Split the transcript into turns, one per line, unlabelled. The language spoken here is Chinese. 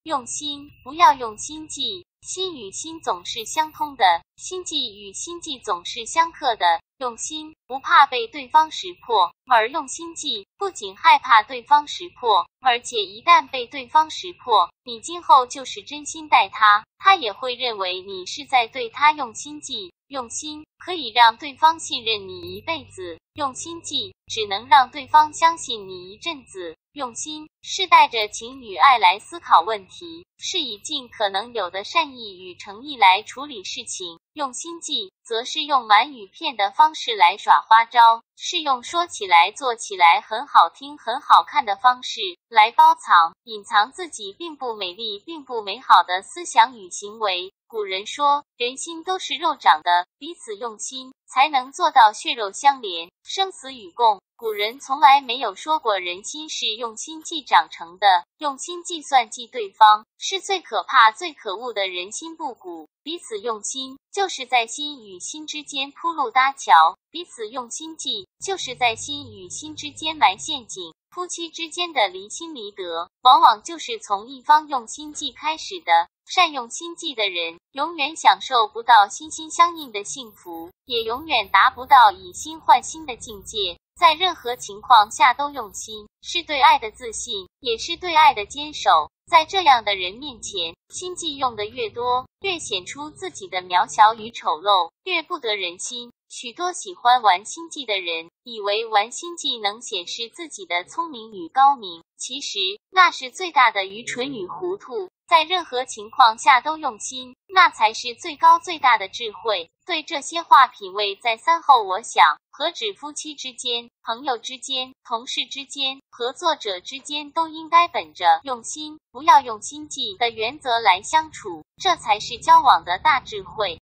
用心，不要用心计。心与心总是相通的，心计与心计总是相克的。用心不怕被对方识破，而用心计不仅害怕对方识破，而且一旦被对方识破，你今后就是真心待他，他也会认为你是在对他用心计。用心可以让对方信任你一辈子，用心计只能让对方相信你一阵子。用心是带着情与爱来思考问题，是以尽可能有的善意与诚意来处理事情。用心计则是用瞒与骗的方式来耍花招，是用说起来做起来很好听很好看的方式来包藏隐藏自己并不美丽并不美好的思想与行为。古人说，人心都是肉长的，彼此用心才能做到血肉相连，生死与共。古人从来没有说过人心是用心计长成的，用心计算计对方是最可怕最可恶的人心不古。彼此用心就是在心与心之间铺路搭桥，彼此用心计就是在心与心之间埋陷阱。夫妻之间的离心离德，往往就是从一方用心计开始的。善用心计的人，永远享受不到心心相印的幸福，也永远达不到以心换心的境界。在任何情况下都用心，是对爱的自信，也是对爱的坚守。在这样的人面前，心计用得越多，越显出自己的渺小与丑陋，越不得人心。许多喜欢玩心计的人，以为玩心计能显示自己的聪明与高明，其实那是最大的愚蠢与糊涂。在任何情况下都用心，那才是最高最大的智慧。对这些话品味再三后，我想何止夫妻之间、朋友之间、同事之间、合作者之间，都应该本着用心不要用心计的原则来相处，这才是交往的大智慧。